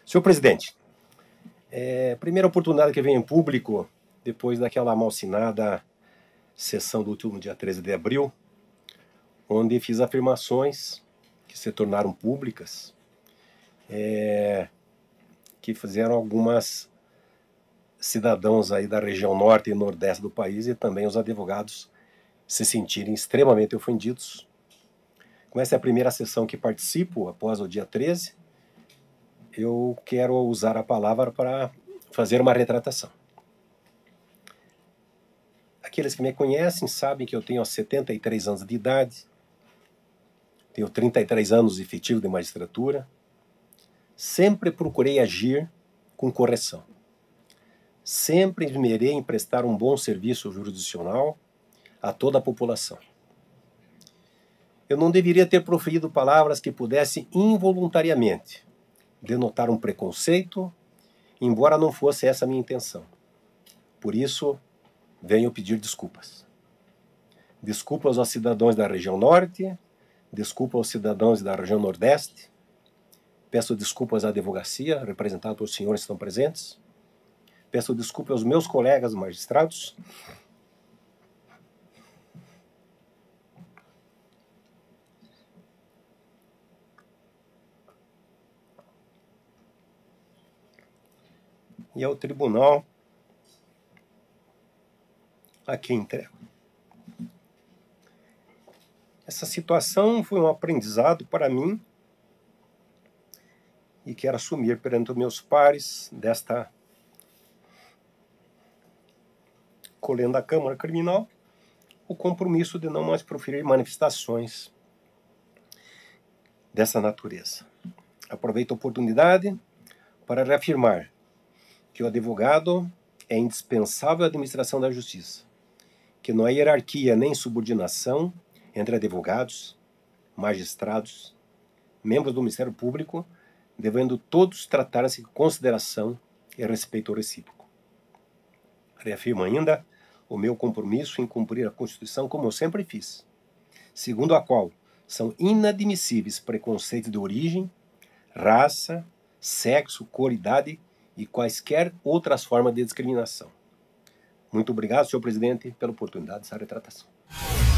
Senhor presidente, primeira oportunidade que venho em público, depois daquela malsinada sessão do último dia 13 de abril, onde fiz afirmações que se tornaram públicas, que fizeram algumas cidadãos aí da região norte e nordeste do país e também os advogados se sentirem extremamente ofendidos. Como essa é a primeira sessão que participo após o dia 13, eu quero usar a palavra para fazer uma retratação. Aqueles que me conhecem sabem que eu tenho 73 anos de idade, tenho 33 anos efetivo de magistratura, sempre procurei agir com correção. Sempre esmerei em prestar um bom serviço jurisdicional a toda a população. Eu não deveria ter proferido palavras que pudessem involuntariamente denotar um preconceito, embora não fosse essa a minha intenção. Por isso, venho pedir desculpas. Desculpas aos cidadãos da região norte, desculpas aos cidadãos da região nordeste, peço desculpas à advocacia, representada por senhores que estão presentes, peço desculpas aos meus colegas magistrados, e ao tribunal a quem entrego. Essa situação foi um aprendizado para mim e quero assumir perante os meus pares desta colenda Câmara Criminal o compromisso de não mais proferir manifestações dessa natureza. Aproveito a oportunidade para reafirmar que o advogado é indispensável à administração da justiça, que não há hierarquia nem subordinação entre advogados, magistrados, membros do Ministério Público, devendo todos tratar-se com consideração e respeito recíproco. Reafirmo ainda o meu compromisso em cumprir a Constituição como eu sempre fiz, segundo a qual são inadmissíveis preconceitos de origem, raça, sexo, cor, idade e quaisquer outras formas de discriminação. Muito obrigado, senhor presidente, pela oportunidade dessa retratação.